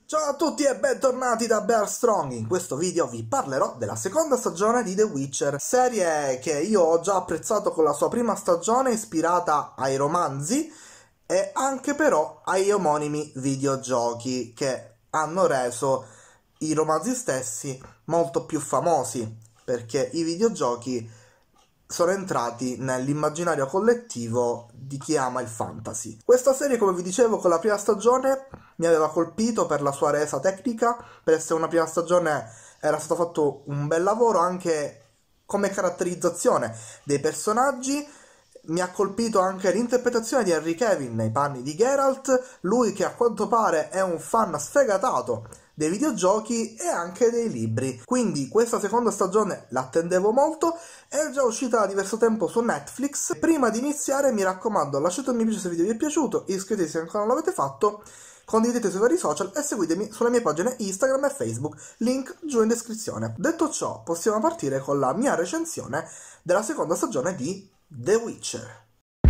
Ciao a tutti e bentornati da Bear Strong. In questo video vi parlerò della seconda stagione di The Witcher, serie che io ho già apprezzato con la sua prima stagione ispirata ai romanzi e anche però agli omonimi videogiochi che hanno reso i romanzi stessi molto più famosi, perché i videogiochi sono entrati nell'immaginario collettivo di chi ama il fantasy. Questa serie, come vi dicevo, con la prima stagione mi aveva colpito per la sua resa tecnica, per essere una prima stagione era stato fatto un bel lavoro anche come caratterizzazione dei personaggi. Mi ha colpito anche l'interpretazione di Henry Cavill nei panni di Geralt, lui che a quanto pare è un fan sfegatato dei videogiochi e anche dei libri. Quindi questa seconda stagione l'attendevo molto, è già uscita da diverso tempo su Netflix. Prima di iniziare mi raccomando, lasciate un mi piace se il video vi è piaciuto, iscrivetevi se ancora non l'avete fatto, condividete sui vari social e seguitemi sulle mie pagine Instagram e Facebook, link giù in descrizione. Detto ciò, possiamo partire con la mia recensione della seconda stagione di The Witcher.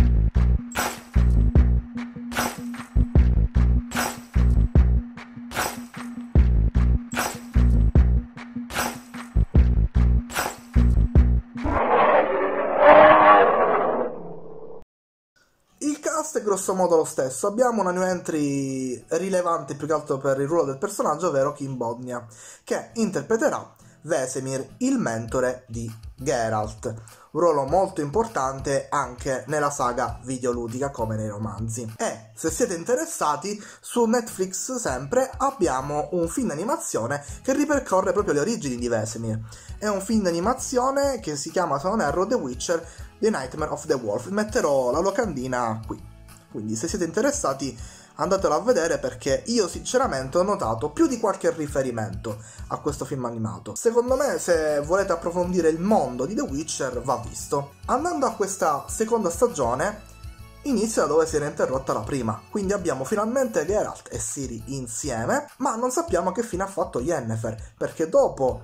Il cast è grosso modo lo stesso, abbiamo una new entry rilevante più che altro per il ruolo del personaggio, ovvero Kim Bodnia, che interpreterà Vesemir, il mentore di Geralt, un ruolo molto importante anche nella saga videoludica come nei romanzi. E se siete interessati, su Netflix sempre abbiamo un film d'animazione che ripercorre proprio le origini di Vesemir. È un film d'animazione che si chiama, se non erro, The Witcher The Nightmare of the Wolf. Metterò la locandina qui, quindi se siete interessati andatelo a vedere, perché io sinceramente ho notato più di qualche riferimento a questo film animato. Secondo me, se volete approfondire il mondo di The Witcher, va visto. Andando a questa seconda stagione, inizia da dove si era interrotta la prima, quindi abbiamo finalmente Geralt e Ciri insieme, ma non sappiamo che fine ha fatto Yennefer, perché dopo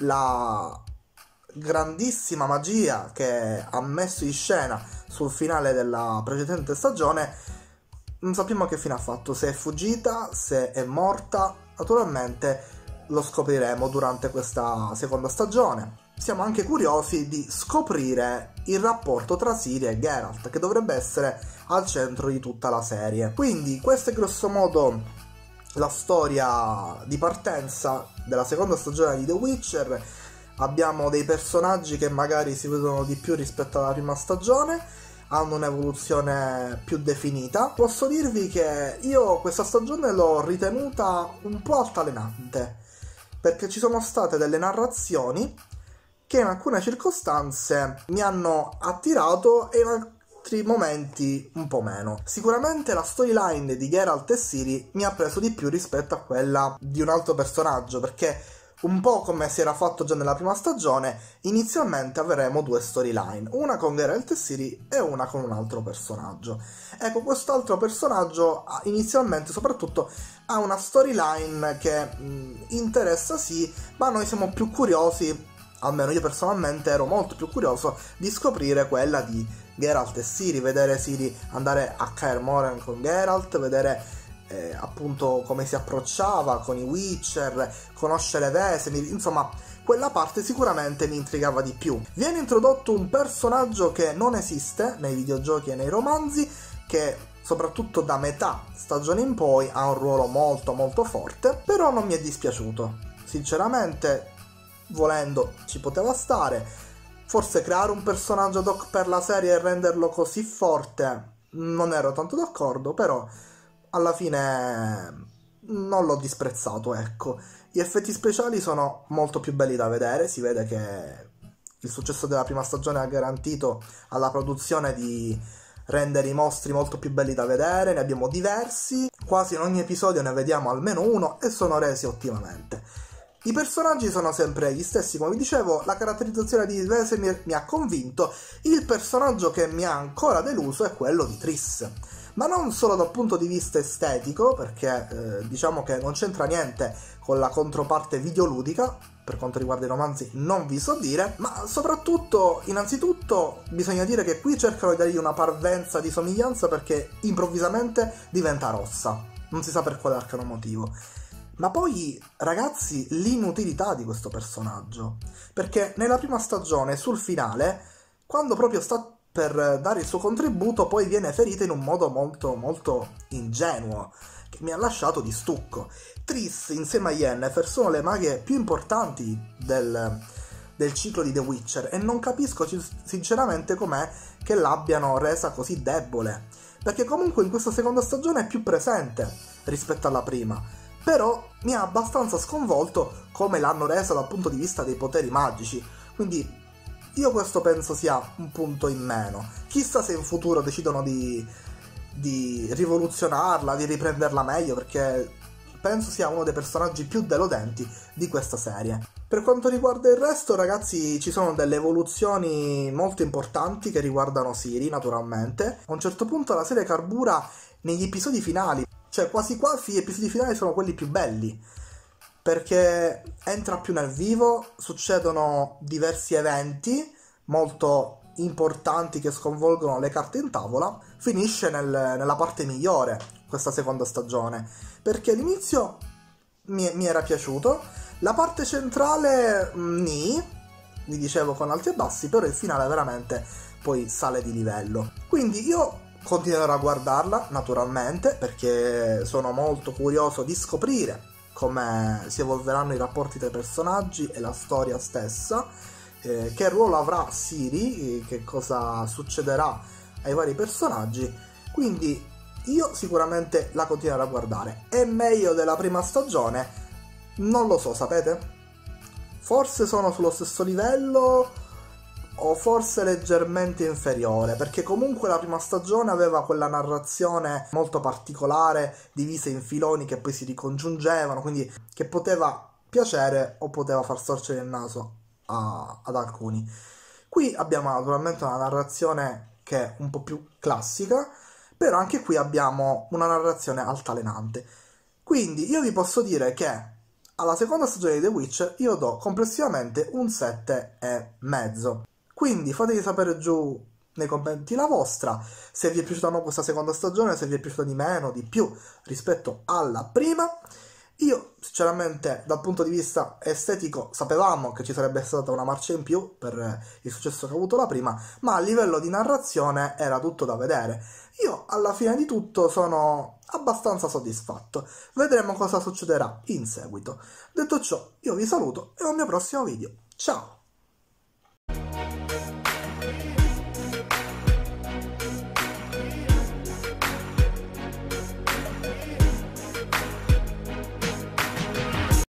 la grandissima magia che ha messo in scena sul finale della precedente stagione, non sappiamo che fine ha fatto, se è fuggita, se è morta. Naturalmente lo scopriremo durante questa seconda stagione. Siamo anche curiosi di scoprire il rapporto tra Ciri e Geralt, che dovrebbe essere al centro di tutta la serie. Quindi questa è grosso modo la storia di partenza della seconda stagione di The Witcher. Abbiamo dei personaggi che magari si vedono di più rispetto alla prima stagione, hanno un'evoluzione più definita. Posso dirvi che io questa stagione l'ho ritenuta un po' altalenante, perché ci sono state delle narrazioni che in alcune circostanze mi hanno attirato e in altri momenti un po' meno. Sicuramente la storyline di Geralt e Ciri mi ha preso di più rispetto a quella di un altro personaggio, perché un po' come si era fatto già nella prima stagione, inizialmente avremo due storyline, una con Geralt e Ciri e una con un altro personaggio. Ecco, quest'altro personaggio inizialmente soprattutto ha una storyline che interessa sì, ma noi siamo più curiosi, almeno io personalmente ero molto più curioso di scoprire quella di Geralt e Ciri, vedere Ciri andare a Kaer Morhen con Geralt, vedere appunto come si approcciava con i Witcher, conoscere Vesemir, insomma quella parte sicuramente mi intrigava di più. Viene introdotto un personaggio che non esiste nei videogiochi e nei romanzi, che soprattutto da metà stagione in poi ha un ruolo molto molto forte, però non mi è dispiaciuto, sinceramente. Volendo ci poteva stare, forse creare un personaggio ad hoc per la serie e renderlo così forte non ero tanto d'accordo, però alla fine non l'ho disprezzato, ecco. Gli effetti speciali sono molto più belli da vedere, si vede che il successo della prima stagione ha garantito alla produzione di rendere i mostri molto più belli da vedere, ne abbiamo diversi, quasi in ogni episodio ne vediamo almeno uno e sono resi ottimamente. I personaggi sono sempre gli stessi, come vi dicevo, la caratterizzazione di Vesemir mi ha convinto, il personaggio che mi ha ancora deluso è quello di Triss. Ma non solo dal punto di vista estetico, perché diciamo che non c'entra niente con la controparte videoludica, per quanto riguarda i romanzi non vi so dire, ma soprattutto, innanzitutto, bisogna dire che qui cercano di dargli una parvenza di somiglianza perché improvvisamente diventa rossa, non si sa per quale arcano motivo. Ma poi, ragazzi, l'inutilità di questo personaggio. Perché nella prima stagione, sul finale, quando proprio sta per dare il suo contributo, poi viene ferita in un modo molto, molto ingenuo, che mi ha lasciato di stucco. Triss, insieme a Yennefer, sono le maghe più importanti del ciclo di The Witcher e non capisco sinceramente com'è che l'abbiano resa così debole. Perché comunque in questa seconda stagione è più presente rispetto alla prima. Però mi ha abbastanza sconvolto come l'hanno resa dal punto di vista dei poteri magici. Quindi io questo penso sia un punto in meno. Chissà se in futuro decidono di rivoluzionarla, di riprenderla meglio, perché penso sia uno dei personaggi più deludenti di questa serie. Per quanto riguarda il resto, ragazzi, ci sono delle evoluzioni molto importanti che riguardano Ciri, naturalmente. A un certo punto la serie carbura negli episodi finali, cioè quasi quasi gli episodi finali sono quelli più belli, perché entra più nel vivo, succedono diversi eventi molto importanti che sconvolgono le carte in tavola, finisce nella parte migliore questa seconda stagione, perché l'inizio mi era piaciuto, la parte centrale vi dicevo con alti e bassi, però il finale veramente poi sale di livello. Quindi io continuerò a guardarla, naturalmente, perché sono molto curioso di scoprire come si evolveranno i rapporti tra i personaggi e la storia stessa, che ruolo avrà Ciri, che cosa succederà ai vari personaggi. Quindi io sicuramente la continuerò a guardare. È meglio della prima stagione? Non lo so, sapete? Forse sono sullo stesso livello o forse leggermente inferiore, perché comunque la prima stagione aveva quella narrazione molto particolare, divisa in filoni che poi si ricongiungevano, quindi che poteva piacere o poteva far storcere il naso ad alcuni. Qui abbiamo naturalmente una narrazione che è un po' più classica, però anche qui abbiamo una narrazione altalenante. Quindi io vi posso dire che alla seconda stagione di The Witcher io do complessivamente un 7,5. Quindi fatemi sapere giù nei commenti la vostra, se vi è piaciuta o no questa seconda stagione, se vi è piaciuta di meno, di più rispetto alla prima. Io sinceramente dal punto di vista estetico sapevamo che ci sarebbe stata una marcia in più per il successo che ha avuto la prima, ma a livello di narrazione era tutto da vedere. Io alla fine di tutto sono abbastanza soddisfatto. Vedremo cosa succederà in seguito. Detto ciò, io vi saluto e al mio prossimo video. Ciao!